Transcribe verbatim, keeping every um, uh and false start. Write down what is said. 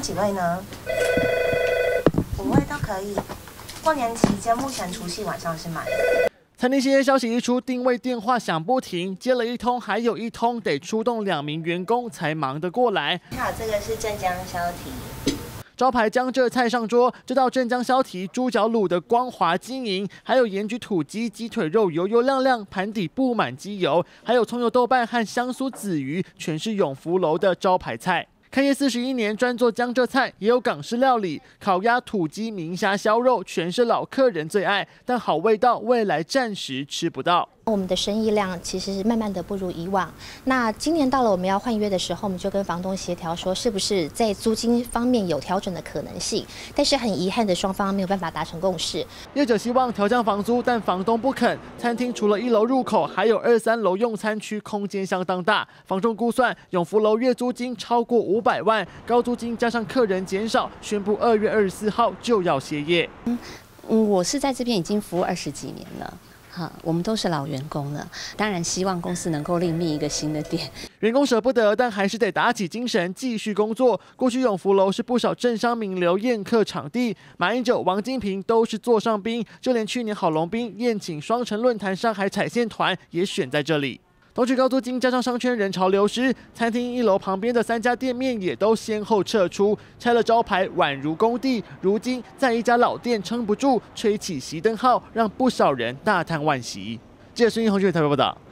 几位呢？五位都可以。过年期间，目前除夕晚上是满的。 餐厅歇业消息一出，定位电话响不停，接了一通还有一通，得出动两名员工才忙得过来。 好，这个是镇江烧蹄。 招牌江浙菜上桌，这道镇江烧蹄猪脚卤的光滑晶莹，还有盐焗土鸡鸡腿肉油油亮亮，盘底布满鸡油，还有葱油豆瓣和香酥紫鱼，全是永福楼的招牌菜。 开业四十一年，专做江浙菜，也有港式料理，烤鸭、土鸡、明虾、烧肉，全是老客人最爱。但好味道，未来暂时吃不到。 我们的生意量其实是慢慢的不如以往。那今年到了我们要换约的时候，我们就跟房东协调说，是不是在租金方面有调整的可能性？但是很遗憾的，双方没有办法达成共识。 业者希望调降房租，但房东不肯。餐厅除了一楼入口，还有二三楼用餐区，空间相当大。房仲估算，永福楼月租金超过五百万，高租金加上客人减少，宣布二月二十四号就要歇业。 嗯，我是在这边已经服务二十几年了。 哈，我们都是老员工了，当然希望公司能够另觅一个新的店。 员工舍不得，但还是得打起精神继续工作。过去永福楼是不少政商名流宴客场地，马英九、王金平都是座上宾，就连去年郝龙斌宴请双城论坛上海踩线团也选在这里。 同时高租金加上商圈人潮流失，餐厅一楼旁边的三家店面也都先后撤出，拆了招牌宛如工地。如今在一家老店撑不住，吹起熄灯号，让不少人大叹惋惜。记者孙一红去台北报道。